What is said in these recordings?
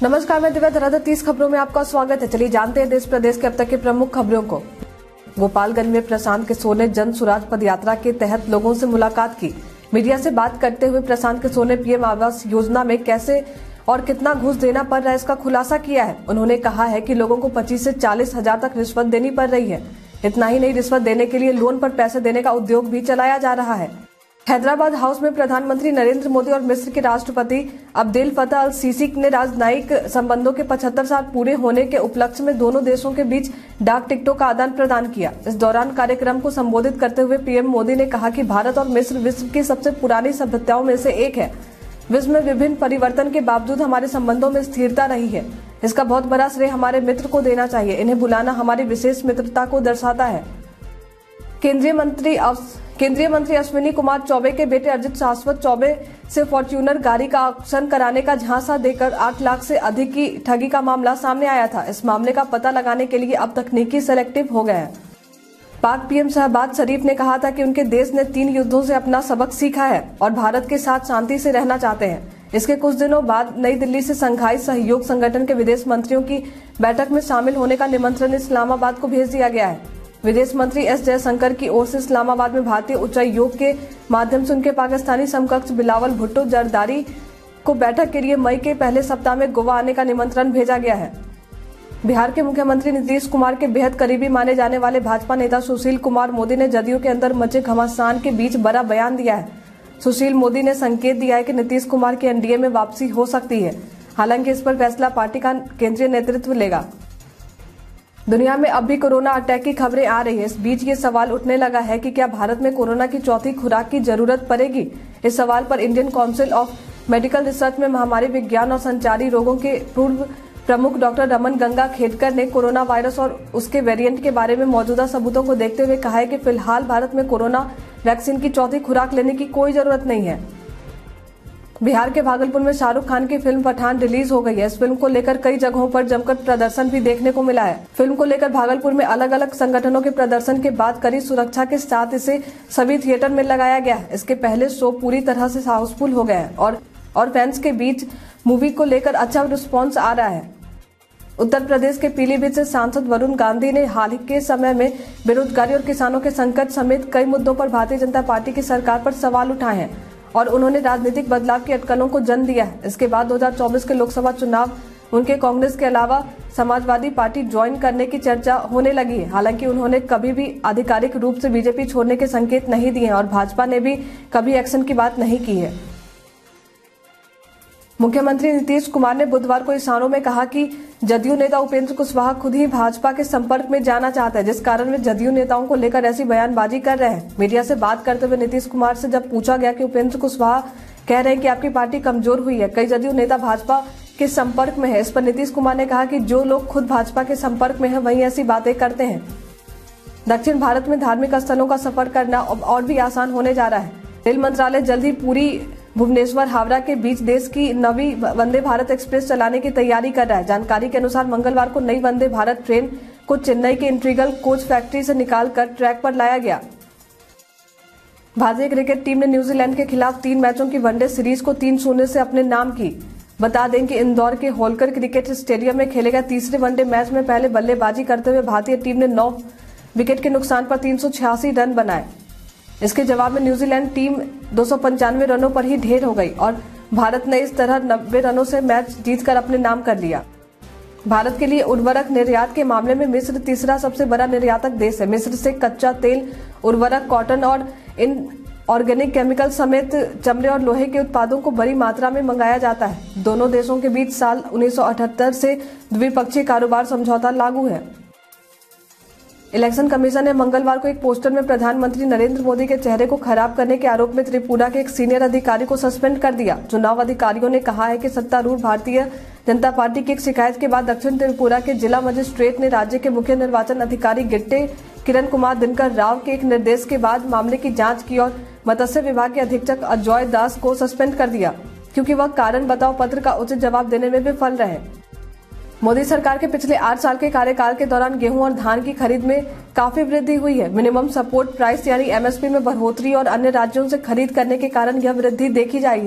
नमस्कार, मैं दिव्या धराधर 30 खबरों में आपका स्वागत है। चलिए जानते हैं देश प्रदेश के अब तक की प्रमुख खबरों को। गोपालगंज में प्रशांत किशोर ने जन सुराज पदयात्रा के तहत लोगों से मुलाकात की। मीडिया से बात करते हुए प्रशांत किशोर ने पीएम आवास योजना में कैसे और कितना घूस देना पड़ रहा है इसका खुलासा किया है। उन्होंने कहा है कि लोगों को 25 से 40 हजार तक रिश्वत देनी पड़ रही है। इतना ही नहीं, रिश्वत देने के लिए लोन पर पैसे देने का उद्योग भी चलाया जा रहा है। हैदराबाद हाउस में प्रधानमंत्री नरेंद्र मोदी और मिस्र के राष्ट्रपति अब्देल फतह अल सीसी ने राजनयिक संबंधों के 75 साल पूरे होने के उपलक्ष्य में दोनों देशों के बीच डाक टिकटों का आदान प्रदान किया। इस दौरान कार्यक्रम को संबोधित करते हुए पीएम मोदी ने कहा कि भारत और मिस्र विश्व की सबसे पुरानी सभ्यताओं में से एक है। विश्व में विभिन्न परिवर्तन के बावजूद हमारे संबंधों में स्थिरता रही है। इसका बहुत बड़ा श्रेय हमारे मित्र को देना चाहिए। इन्हें बुलाना हमारी विशेष मित्रता को दर्शाता है। केंद्रीय मंत्री अश्विनी कुमार चौबे के बेटे अजित शाश्वत चौबे से फॉर्च्यूनर गाड़ी का ऑक्शन कराने का झांसा देकर 8 लाख से अधिक की ठगी का मामला सामने आया था। इस मामले का पता लगाने के लिए अब तकनीकी सेलेक्टिव हो गया है। पाक पीएम शहबाज शरीफ ने कहा था कि उनके देश ने 3 युद्धों से अपना सबक सीखा है और भारत के साथ शांति से रहना चाहते हैं। इसके कुछ दिनों बाद नई दिल्ली से शंघाई सहयोग संगठन के विदेश मंत्रियों की बैठक में शामिल होने का निमंत्रण इस्लामाबाद को भेज दिया गया है। विदेश मंत्री एस जयशंकर की ओर से इस्लामाबाद में भारतीय उच्चायोग के माध्यम से उनके पाकिस्तानी समकक्ष बिलावल भुट्टो जरदारी को बैठक के लिए मई के पहले सप्ताह में गोवा आने का निमंत्रण भेजा गया है। बिहार के मुख्यमंत्री नीतीश कुमार के बेहद करीबी माने जाने वाले भाजपा नेता सुशील कुमार मोदी ने जदयू के अंदर मचे घमासान के बीच बड़ा बयान दिया है। सुशील मोदी ने संकेत दिया है कि नीतीश कुमार की एनडीए में वापसी हो सकती है। हालांकि इस पर फैसला पार्टी का केंद्रीय नेतृत्व लेगा। दुनिया में अब भी कोरोना अटैक की खबरें आ रही है। इस बीच ये सवाल उठने लगा है कि क्या भारत में कोरोना की चौथी खुराक की जरूरत पड़ेगी। इस सवाल पर Indian Council of Medical Research में महामारी विज्ञान और संचारी रोगों के पूर्व प्रमुख डॉक्टर रमन गंगा खेडकर ने कोरोना वायरस और उसके वेरिएंट के बारे में मौजूदा सबूतों को देखते हुए कहा है कि फिलहाल भारत में कोरोना वैक्सीन की चौथी खुराक लेने की कोई जरूरत नहीं है। बिहार के भागलपुर में शाहरुख खान की फिल्म पठान रिलीज हो गई है। इस फिल्म को लेकर कई जगहों पर जमकर प्रदर्शन भी देखने को मिला है। फिल्म को लेकर भागलपुर में अलग अलग संगठनों के प्रदर्शन के बाद कड़ी सुरक्षा के साथ इसे सभी थिएटर में लगाया गया है। इसके पहले शो पूरी तरह से हाउसफुल हो गए हैं और फैंस के बीच मूवी को लेकर अच्छा रिस्पॉन्स आ रहा है। उत्तर प्रदेश के पीलीभीत से सांसद वरुण गांधी ने हाल के समय में बेरोजगारी और किसानों के संकट समेत कई मुद्दों पर भारतीय जनता पार्टी की सरकार पर सवाल उठाए हैं और उन्होंने राजनीतिक बदलाव की अटकलों को जन्म दिया है। इसके बाद 2024 के लोकसभा चुनाव उनके कांग्रेस के अलावा समाजवादी पार्टी ज्वाइन करने की चर्चा होने लगी है। हालांकि उन्होंने कभी भी आधिकारिक रूप से बीजेपी छोड़ने के संकेत नहीं दिए और भाजपा ने भी कभी एक्शन की बात नहीं की है। मुख्यमंत्री नीतीश कुमार ने बुधवार को इशारों में कहा कि जदयू नेता उपेंद्र कुशवाहा खुद ही भाजपा के संपर्क में जाना चाहते हैं, जिस कारण वे जदयू नेताओं को लेकर ऐसी बयानबाजी कर रहे हैं। मीडिया से बात करते हुए नीतीश कुमार से जब पूछा गया कि उपेंद्र कुशवाहा कह रहे हैं कि आपकी पार्टी कमजोर हुई है, कई जदयू नेता भाजपा के संपर्क में है। इस पर नीतीश कुमार ने कहा कि जो लोग खुद भाजपा के संपर्क में है वही ऐसी बातें करते हैं। दक्षिण भारत में धार्मिक स्थलों का सफर करना और भी आसान होने जा रहा है। रेल मंत्रालय जल्द ही पूरी भुवनेश्वर हावड़ा के बीच देश की नवी वंदे भारत एक्सप्रेस चलाने की तैयारी कर रहा है। जानकारी के अनुसार मंगलवार को नई वंदे भारत ट्रेन को चेन्नई के इंटीग्रल कोच फैक्ट्री से निकालकर ट्रैक पर लाया गया। भारतीय क्रिकेट टीम ने न्यूजीलैंड के खिलाफ 3 मैचों की वनडे सीरीज को 3-0 से अपने नाम की। बता दें कि इंदौर के होलकर क्रिकेट स्टेडियम में खेले गए तीसरे वनडे मैच में पहले बल्लेबाजी करते हुए भारतीय टीम ने 9 विकेट के नुकसान पर 386 रन बनाए। इसके जवाब में न्यूजीलैंड टीम 295 रनों पर ही ढेर हो गई और भारत ने इस तरह 90 रनों से मैच जीतकर अपने नाम कर लिया। भारत के लिए उर्वरक निर्यात के मामले में मिस्र तीसरा सबसे बड़ा निर्यातक देश है। मिस्र से कच्चा तेल, उर्वरक, कॉटन और इन ऑर्गेनिक केमिकल समेत चमड़े और लोहे के उत्पादों को बड़ी मात्रा में मंगाया जाता है। दोनों देशों के बीच साल 1978 से द्विपक्षीय कारोबार समझौता लागू है। इलेक्शन कमीशन ने मंगलवार को एक पोस्टर में प्रधानमंत्री नरेंद्र मोदी के चेहरे को खराब करने के आरोप में त्रिपुरा के एक सीनियर अधिकारी को सस्पेंड कर दिया। चुनाव अधिकारियों ने कहा है कि सत्तारूढ़ भारतीय जनता पार्टी की एक शिकायत के बाद दक्षिण त्रिपुरा के जिला मजिस्ट्रेट ने राज्य के मुख्य निर्वाचन अधिकारी गिट्टे किरण कुमार दिनकर राव के एक निर्देश के बाद मामले की जाँच की और मत्स्य विभाग के अधीक्षक अजय दास को सस्पेंड कर दिया, क्योंकि वह कारण बताओ पत्र का उचित जवाब देने में विफल रहे। मोदी सरकार के पिछले 8 साल के कार्यकाल के दौरान गेहूं और धान की खरीद में काफी वृद्धि हुई है। मिनिमम सपोर्ट प्राइस यानी एमएसपी में बढ़ोतरी और अन्य राज्यों से खरीद करने के कारण यह वृद्धि देखी जाई है।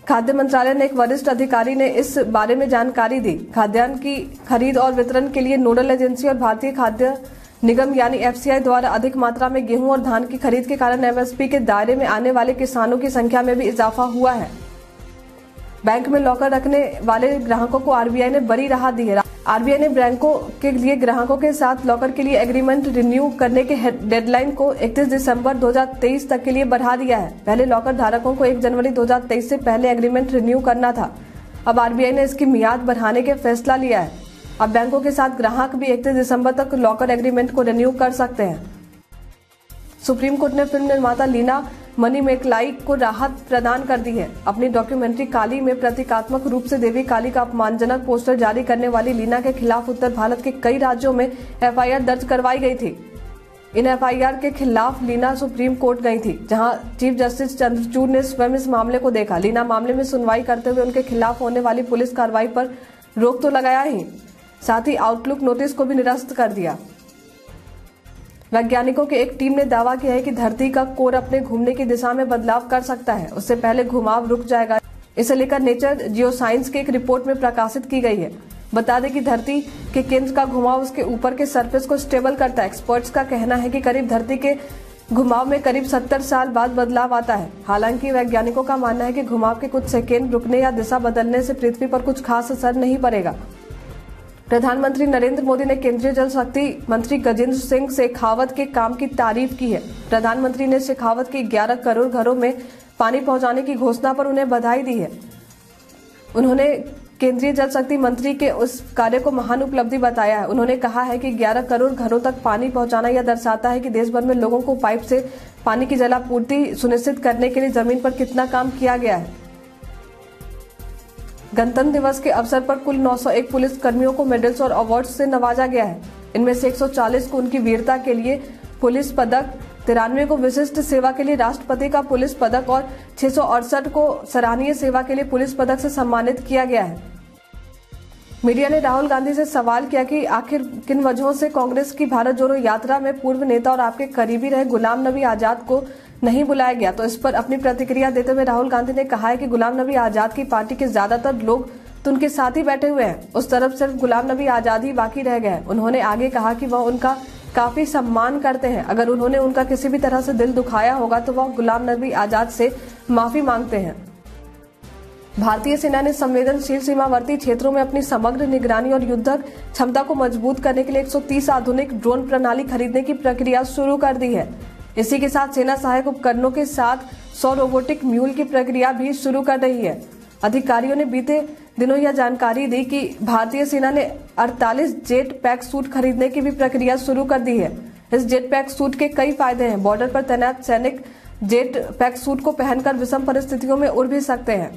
खाद्य मंत्रालय ने एक वरिष्ठ अधिकारी ने इस बारे में जानकारी दी। खाद्यान्न की खरीद और वितरण के लिए नोडल एजेंसी और भारतीय खाद्य निगम यानी FCI द्वारा अधिक मात्रा में गेहूं और धान की खरीद के कारण MSP के दायरे में आने वाले किसानों की संख्या में भी इजाफा हुआ है। बैंक में लॉकर रखने वाले ग्राहकों को RBI ने बड़ी राहत दी है। RBI ने बैंकों के लिए ग्राहकों के साथ लॉकर के लिए एग्रीमेंट रिन्यू करने के डेडलाइन को 31 दिसंबर 2023 तक के लिए बढ़ा दिया है। पहले लॉकर धारकों को 1 जनवरी 2023 से पहले एग्रीमेंट रिन्यू करना था। अब RBI ने इसकी मियाद बढ़ाने के फैसला लिया है। अब बैंकों के साथ ग्राहक भी 31 दिसंबर तक लॉकर एग्रीमेंट को रिन्यू कर सकते हैं। सुप्रीम कोर्ट ने फिल्म निर्माता लीना मणिमेकलाई को राहत प्रदान कर दी है। अपनी डॉक्यूमेंट्री काली में प्रतीकात्मक रूप से देवी काली का अपमानजनक पोस्टर जारी करने वाली लीना के खिलाफ उत्तर भारत के कई राज्यों में FIR दर्ज करवाई गई थी। इन FIR के खिलाफ लीना सुप्रीम कोर्ट गई थी, जहां चीफ जस्टिस चंद्रचूड़ ने स्वयं इस मामले को देखा। लीना मामले में सुनवाई करते हुए उनके खिलाफ होने वाली पुलिस कार्रवाई पर रोक तो लगाया ही, साथ ही आउटलुक नोटिस को भी निरस्त कर दिया। वैज्ञानिकों की एक टीम ने दावा किया है कि धरती का कोर अपने घूमने की दिशा में बदलाव कर सकता है, उससे पहले घुमाव रुक जाएगा। इसे लेकर नेचर जियोसाइंस की एक रिपोर्ट में प्रकाशित की गई है। बता दें कि धरती के केंद्र का घुमाव उसके ऊपर के सरफेस को स्टेबल करता है। एक्सपर्ट्स का कहना है कि करीब धरती के घुमाव में करीब 70 साल बाद बदलाव आता है। हालांकि वैज्ञानिकों का मानना है कि घुमाव के कुछ सेकेंड रुकने या दिशा बदलने से पृथ्वी पर कुछ खास असर नहीं पड़ेगा। प्रधानमंत्री नरेंद्र मोदी ने केंद्रीय जल शक्ति मंत्री गजेंद्र सिंह शेखावत के काम की तारीफ की है। प्रधानमंत्री ने शेखावत के 11 करोड़ घरों में पानी पहुंचाने की घोषणा पर उन्हें बधाई दी है। उन्होंने केंद्रीय जल शक्ति मंत्री के उस कार्य को महान उपलब्धि बताया है। उन्होंने कहा है कि 11 करोड़ घरों तक पानी पहुंचाना यह दर्शाता है कि देश भर में लोगों को पाइप से पानी की जलापूर्ति सुनिश्चित करने के लिए जमीन पर कितना काम किया गया है। गणतंत्र दिवस के अवसर पर कुल 901 पुलिस कर्मियों को मेडल्स और अवार्ड्स से नवाजा गया है। इनमें से 140 को उनकी वीरता के लिए पुलिस पदक, 93 को विशिष्ट सेवा के लिए राष्ट्रपति का पुलिस पदक और 668 को सराहनीय सेवा के लिए पुलिस पदक से सम्मानित किया गया है। मीडिया ने राहुल गांधी से सवाल किया कि आखिर किन वजहों से कांग्रेस की भारत जोड़ो यात्रा में पूर्व नेता और आपके करीबी रहे गुलाम नबी आजाद को नहीं बुलाया गया। तो इस पर अपनी प्रतिक्रिया देते हुए राहुल गांधी ने कहा है कि गुलाम नबी आजाद की पार्टी के ज्यादातर लोग तो उनके साथ ही बैठे हुए हैं, उस तरफ सिर्फ गुलाम नबी आजाद ही बाकी रह गए हैं। उन्होंने आगे कहा कि वह उनका काफी सम्मान करते हैं। अगर उन्होंने उनका किसी भी तरह से दिल दुखाया होगा तो वह गुलाम नबी आजाद से माफी मांगते हैं। भारतीय सेना ने संवेदनशील सीमावर्ती क्षेत्रों में अपनी समग्र निगरानी और युद्धक क्षमता को मजबूत करने के लिए 130 आधुनिक ड्रोन प्रणाली खरीदने की प्रक्रिया शुरू कर दी है। इसी के साथ सेना सहायक उपकरणों के साथ 100 रोबोटिक म्यूल की प्रक्रिया भी शुरू कर रही है। अधिकारियों ने बीते दिनों यह जानकारी दी कि भारतीय सेना ने 48 जेट पैक सूट खरीदने की भी प्रक्रिया शुरू कर दी है। इस जेट पैक सूट के कई फायदे हैं। बॉर्डर पर तैनात सैनिक जेट पैक सूट को पहनकर विषम परिस्थितियों में उड़ भी सकते हैं।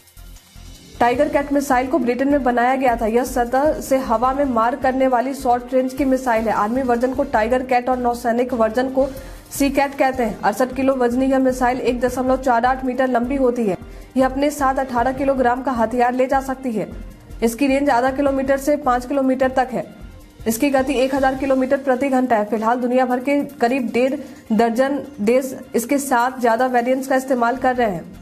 टाइगर कैट मिसाइल को ब्रिटेन में बनाया गया था। यह सतह से हवा में मार करने वाली शॉर्ट रेंज की मिसाइल है। आर्मी वर्जन को टाइगर कैट और नौसैनिक वर्जन को सी कैट कहते हैं। 68 किलो वजनी यह मिसाइल 1.48 मीटर लंबी होती है। यह अपने साथ 18 किलोग्राम का हथियार ले जा सकती है। इसकी रेंज आधा किलोमीटर से 5 किलोमीटर तक है। इसकी गति 1000 किलोमीटर प्रति घंटा है। फिलहाल दुनिया भर के करीब 1.5 दर्जन देश इसके साथ ज्यादा वेरिएंट्स का इस्तेमाल कर रहे हैं।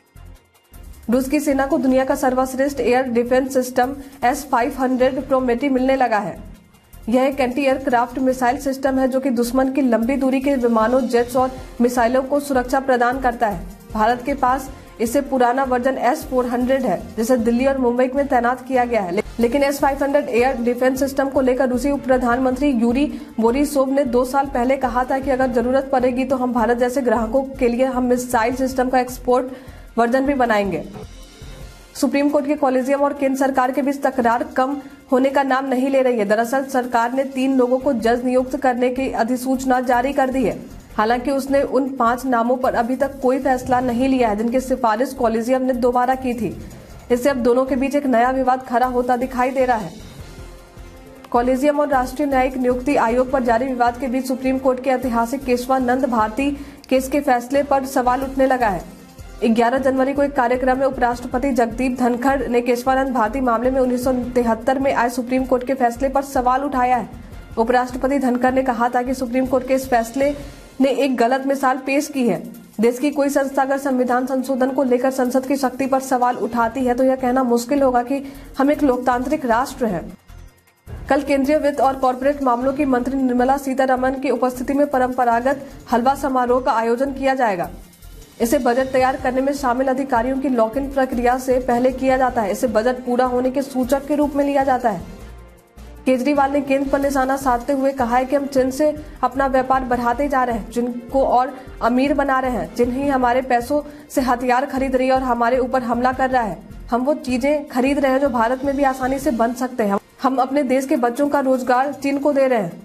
रूस की सेना को दुनिया का सर्वश्रेष्ठ एयर डिफेंस सिस्टम S-500 प्रोमेटी मिलने लगा है। यह एक एंटी एयरक्राफ्ट मिसाइल सिस्टम है जो कि दुश्मन की लंबी दूरी के विमानों, जेट्स और मिसाइलों को सुरक्षा प्रदान करता है। भारत के पास इससे पुराना वर्जन S-400 है जिसे दिल्ली और मुंबई में तैनात किया गया है। लेकिन S-500 एयर डिफेंस सिस्टम को लेकर रूसी उप प्रधानमंत्री यूरी बोरिसोव ने 2 साल पहले कहा था कि अगर जरूरत पड़ेगी तो हम भारत जैसे ग्राहकों के लिए हम मिसाइल सिस्टम का एक्सपोर्ट वर्जन भी बनाएंगे। सुप्रीम कोर्ट के कॉलेजियम और केंद्र सरकार के बीच तकरार कम होने का नाम नहीं ले रही है। दरअसल सरकार ने 3 लोगों को जज नियुक्त करने की अधिसूचना जारी कर दी है। हालांकि उसने उन 5 नामों पर अभी तक कोई फैसला नहीं लिया है जिनकी सिफारिश कॉलेजियम ने दोबारा की थी। इससे अब दोनों के बीच एक नया विवाद खड़ा होता दिखाई दे रहा है। कॉलेजियम और राष्ट्रीय न्यायिक नियुक्ति आयोग पर जारी विवाद के बीच सुप्रीम कोर्ट के ऐतिहासिक केशवानंद भारती केस के फैसले पर सवाल उठने लगा है। 11 जनवरी को एक कार्यक्रम में उपराष्ट्रपति जगदीप धनखड़ ने केशवानंद भारती मामले में 1973 में आए सुप्रीम कोर्ट के फैसले पर सवाल उठाया है। उपराष्ट्रपति धनखड़ ने कहा था कि सुप्रीम कोर्ट के इस फैसले ने एक गलत मिसाल पेश की है। देश की कोई संस्था अगर संविधान संशोधन को लेकर संसद की शक्ति पर सवाल उठाती है तो यह कहना मुश्किल होगा कि हम एक लोकतांत्रिक राष्ट्र हैं। कल केंद्रीय वित्त और कॉरपोरेट मामलों की मंत्री निर्मला सीतारमण की उपस्थिति में परंपरागत हलवा समारोह का आयोजन किया जाएगा। इसे बजट तैयार करने में शामिल अधिकारियों की लॉक इन प्रक्रिया से पहले किया जाता है। इसे बजट पूरा होने के सूचक के रूप में लिया जाता है। केजरीवाल ने केंद्र पर निशाना साधते हुए कहा है कि हम चीन से अपना व्यापार बढ़ाते जा रहे हैं, जिनको और अमीर बना रहे हैं, जिन्हें हमारे पैसों से हथियार खरीद रही है और हमारे ऊपर हमला कर रहा है। हम वो चीजें खरीद रहे हैं जो भारत में भी आसानी से बन सकते हैं। हम अपने देश के बच्चों का रोजगार चीन को दे रहे हैं।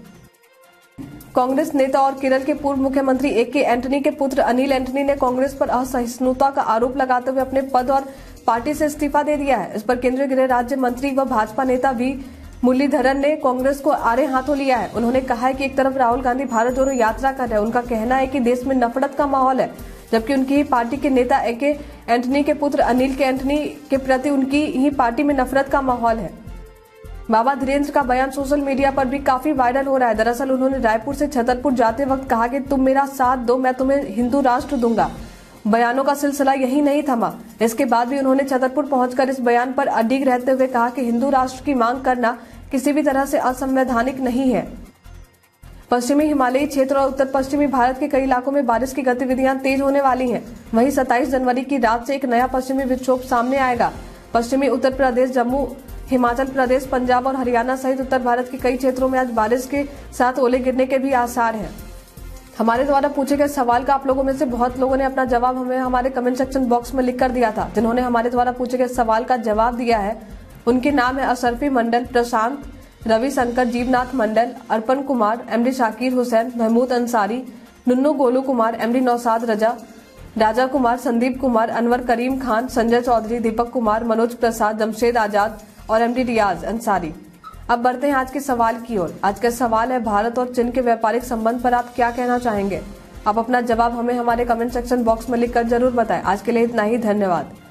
कांग्रेस नेता और केरल के पूर्व मुख्यमंत्री ए.के. एंटनी के पुत्र अनिल एंटनी ने कांग्रेस पर असहिष्णुता का आरोप लगाते हुए अपने पद और पार्टी से इस्तीफा दे दिया है। इस पर केंद्रीय गृह राज्य मंत्री व भाजपा नेता वी मुरलीधरन ने कांग्रेस को आड़े हाथों लिया है। उन्होंने कहा है कि एक तरफ राहुल गांधी भारत जोड़ो यात्रा कर रहे हैं। उनका कहना है कि देश में नफरत का माहौल है, जबकि उनकी ही पार्टी के नेता ए.के. एंटनी के पुत्र अनिल के एंटनी के प्रति उनकी ही पार्टी में नफरत का माहौल है। बाबा धीरेन्द्र का बयान सोशल मीडिया पर भी काफी वायरल हो रहा है। दरअसल उन्होंने रायपुर से छतरपुर जाते वक्त कहा कि तुम मेरा साथ दो, मैं तुम्हें हिंदू राष्ट्र दूंगा। बयानों का सिलसिला यही नहीं थमा। इसके बाद भी उन्होंने छतरपुर पहुंचकर इस बयान पर अडिग रहते हुए कहा कि हिंदू राष्ट्र की मांग करना किसी भी तरह से असंवैधानिक नहीं है। पश्चिमी हिमालयी क्षेत्र और उत्तर पश्चिमी भारत के कई इलाकों में बारिश की गतिविधियां तेज होने वाली हैं। वहीं 27 जनवरी की रात से एक नया पश्चिमी विक्षोभ सामने आएगा। पश्चिमी उत्तर प्रदेश, जम्मू, हिमाचल प्रदेश, पंजाब और हरियाणा सहित उत्तर भारत के कई क्षेत्रों में आज बारिश के साथ ओले गिरने के भी आसार हैं। हमारे द्वारा पूछे गए सवाल का आप लोगों में से बहुत लोगों ने अपना जवाब हमें हमारे कमेंट सेक्शन बॉक्स में लिख कर दिया था। जिन्होंने हमारे द्वारा पूछे गए सवाल का जवाब दिया है उनके नाम है अशरफी मंडल, प्रशांत, रविशंकर, जीवनाथ मंडल, अर्पण कुमार, एमडी शाकिर हुसैन, महमूद अंसारी, नुन्नू गोलू कुमार, एमडी नौसाद रजा, राजा कुमार, संदीप कुमार, अनवर करीम खान, संजय चौधरी, दीपक कुमार, मनोज प्रसाद, जमशेद आजाद और एमडी रियाज अंसारी। अब बढ़ते हैं आज के सवाल की ओर। आज का सवाल है, भारत और चीन के व्यापारिक संबंध पर आप क्या कहना चाहेंगे? आप अपना जवाब हमें हमारे कमेंट सेक्शन बॉक्स में लिखकर जरूर बताएं। आज के लिए इतना ही, धन्यवाद।